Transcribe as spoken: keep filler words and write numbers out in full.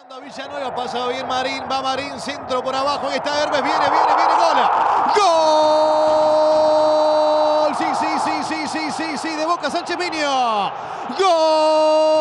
Buscando a Villanueva, pasa bien Marín, va Marín, centro por abajo, y está Hermes, viene, viene, viene, gola. ¡Gol! Sí, sí, sí, sí, sí, sí, sí, de Boca Sánchez Miño. ¡Gol!